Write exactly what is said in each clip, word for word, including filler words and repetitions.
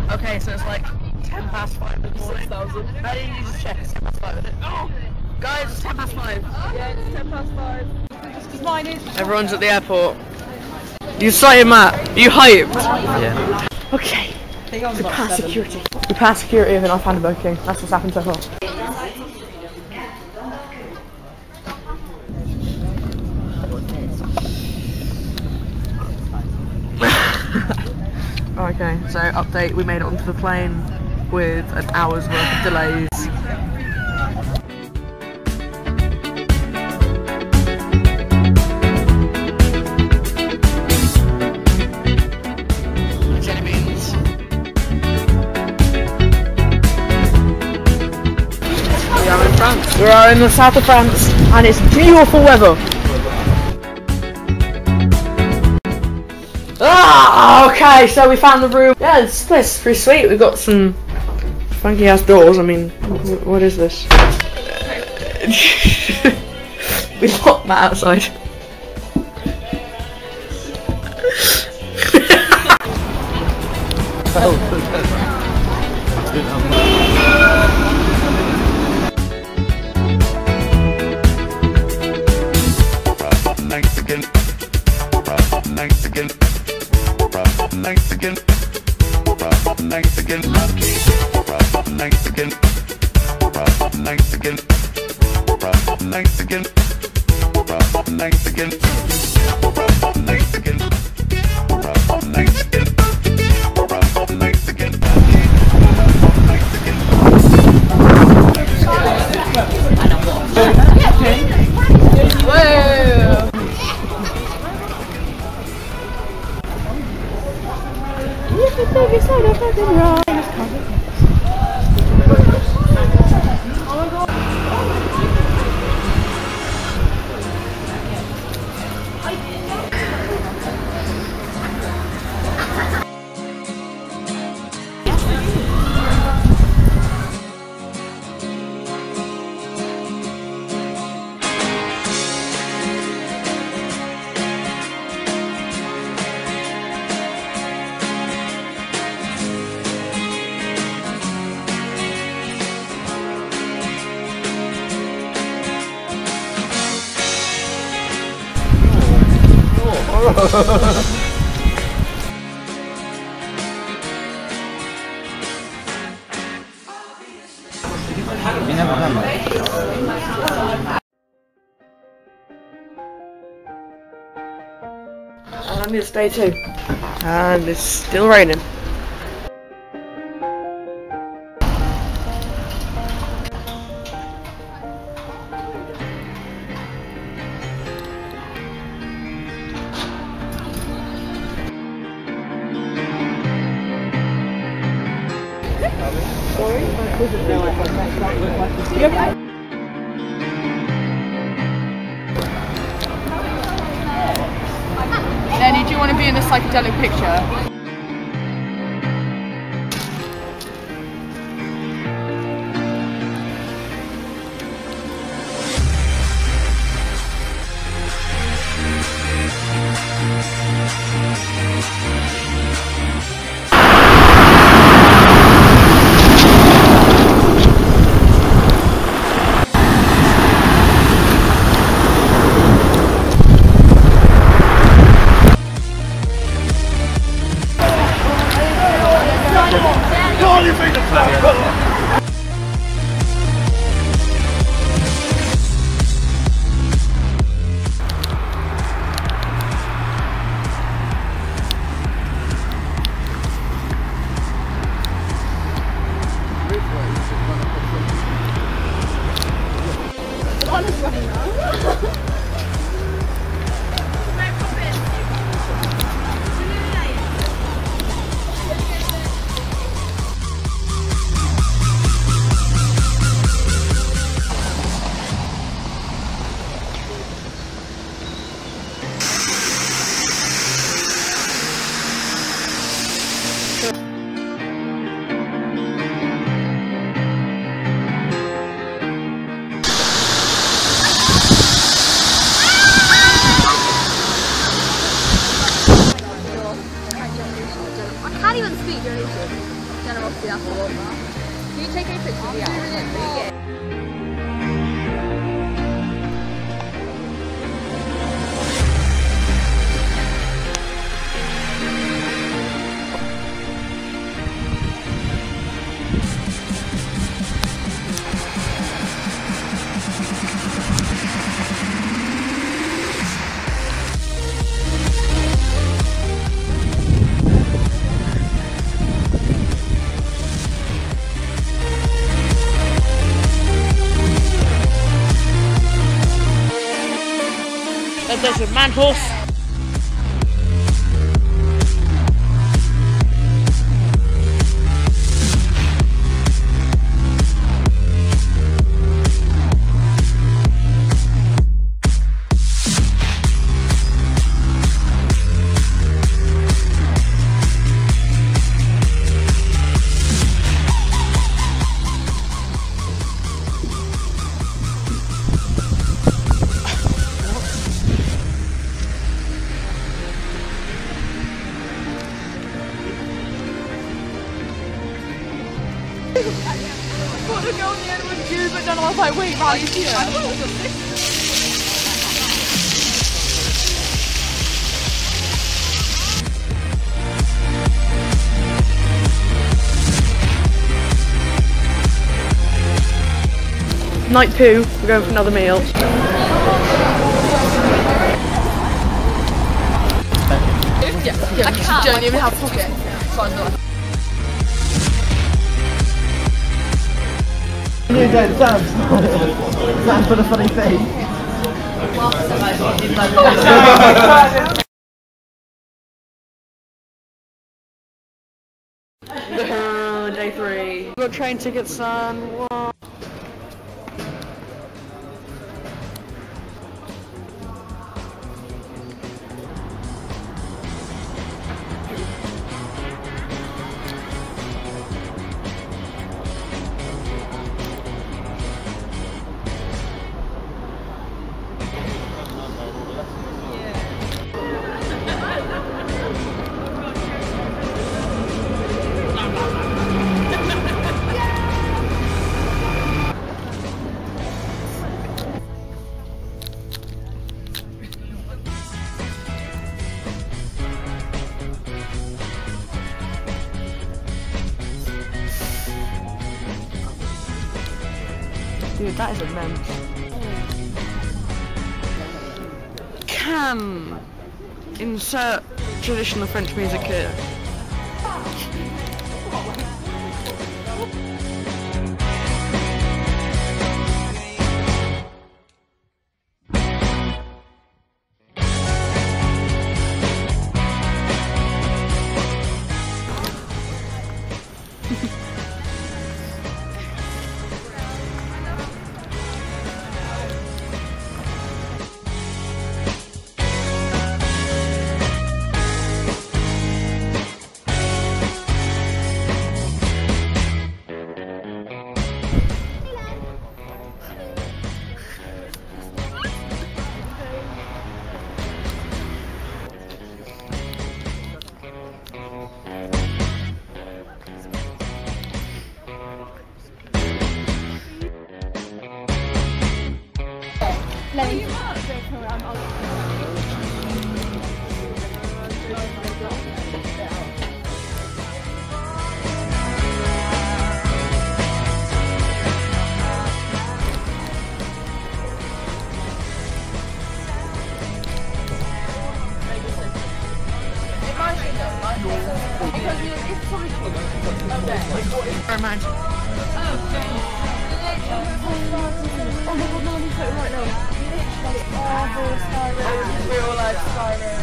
Okay, so it's like ten past five in the morning. six thousand. I need you to check. It's ten past five, isn't it? Oh! Guys, it's ten past five. Yeah, it's ten past five. Because mine is. Everyone's at the airport. You excited, Matt? Are you hyped? Yeah. Okay. We passed security. We passed security and then I found a Burger King. That's what's happened so far. Okay, so update, we made it onto the plane with an hour's worth of delays. Jelly beans. We are in France. We are in the south of France and it's beautiful weather. Ah, okay, so we found the room. Yeah, this place is pretty sweet. We've got some funky ass doors. I mean, what is this? We locked Matt outside. Mexican, Mexican. Mexican, Mexican, Mexican, Mexican, Mexican, Mexican, Mexican, Mexican, Mexican. You never done that. And I'm here to stay too. And it's still raining. Sorry, I couldn't know I had that. Yep. Lenny, do you want to be in the psychedelic picture? I can't even speak, you're an idiot. generosity, that's the one. Can you take any pictures of the app? There's a man horse. I thought the girl in the end was you, but then I was like, wait, Riley's here. I thought it was a sister. Night two, we're going for another meal. Yeah, yeah, I can't. Don't even have pockets. So I'm not. You don't dance. Dance for the funny face. Uh, day three. We've got train tickets, son. What? Dude, that is immense. Can insert traditional French music here. Very much. Real life Skyrim.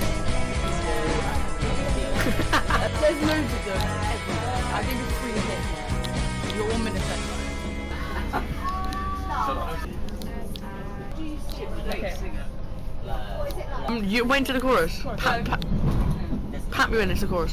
There's loads of them everywhere. I think it's three hits. You're one minute late. Um, you went to the chorus. Pat, pat, pat me in, it's the chorus.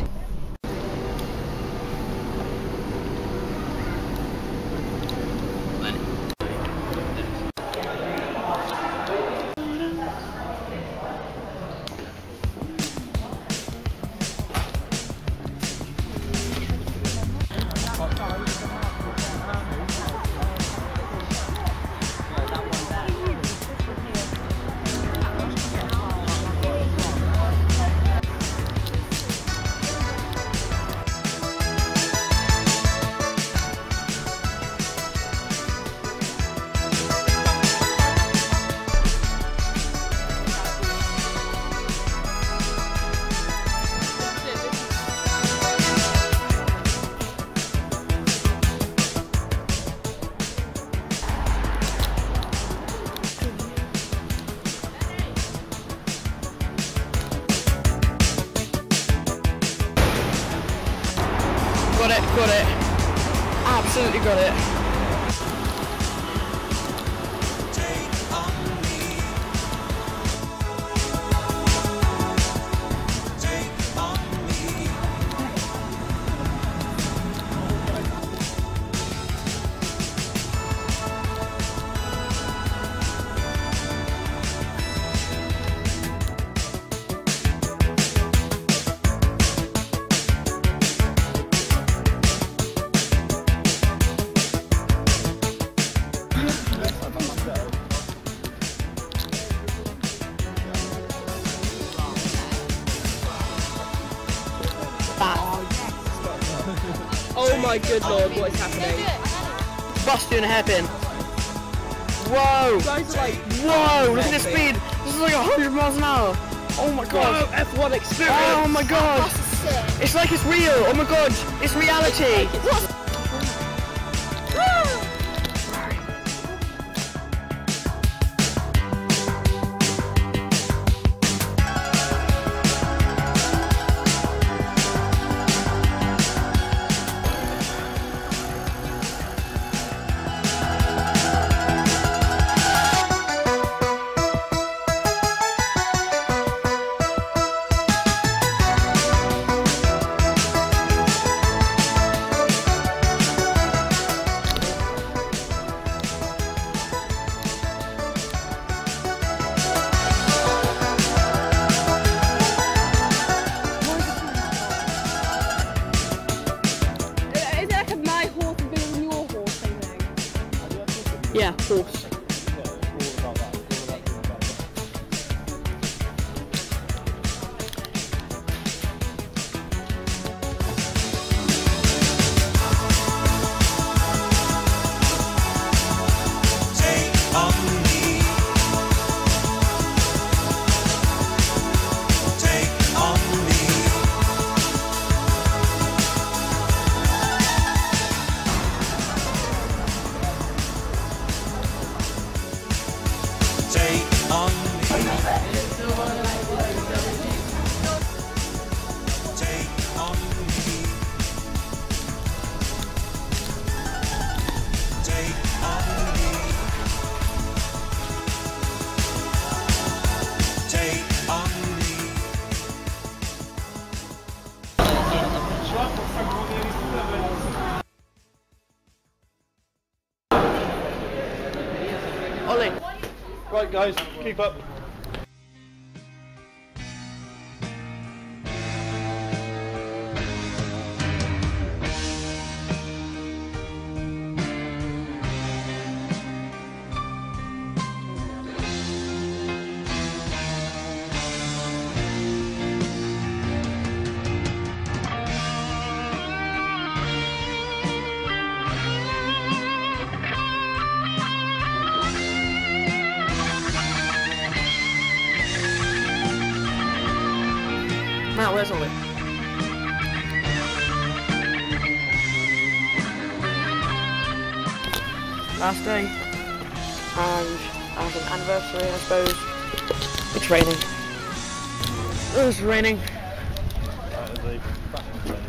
Got it. Absolutely got it. Oh my good lord, what is happening? Bust doing a hairpin. Whoa! Guys are like, Whoa! Look at the speed! This is like a hundred miles an hour! Oh my god! whoa, F one experience! Oh my god! It's like it's real! Oh my god! It's reality! Yeah, horse. Ollie. Right guys, keep up. Matt, where's Ollie? Last day, and as an anniversary, I suppose, it's raining. It was raining. That is a fashion trend.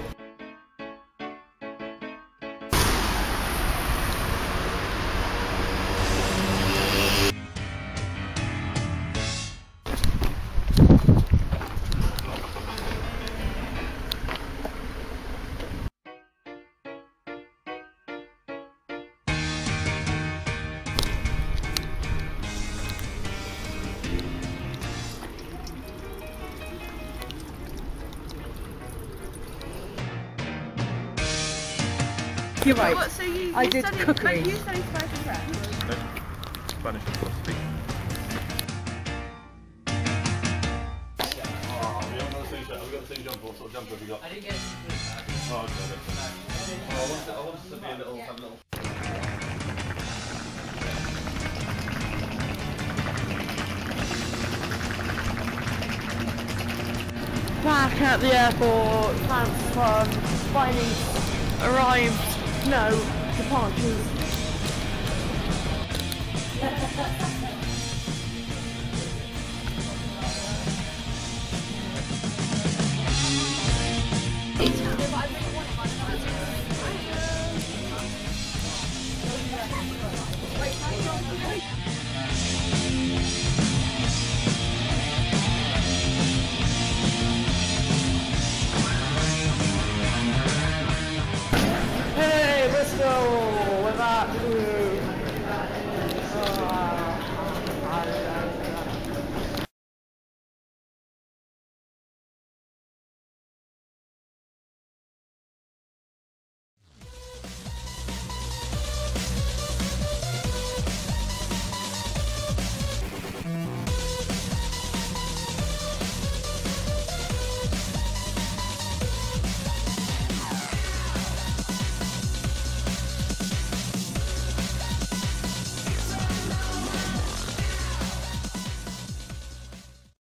You're right. What, so you, I you did studied, cookery. Like, you studied Spanish and French? Spanish and philosophy. Oh, we haven't got the same shirt. Have we got the same jumper? What sort of jumper have we got? I didn't get it. Oh, okay. Oh, I wanted, I wanted to be a little, have a little. Back at the airport, plans fun, finding arrived, no, departures.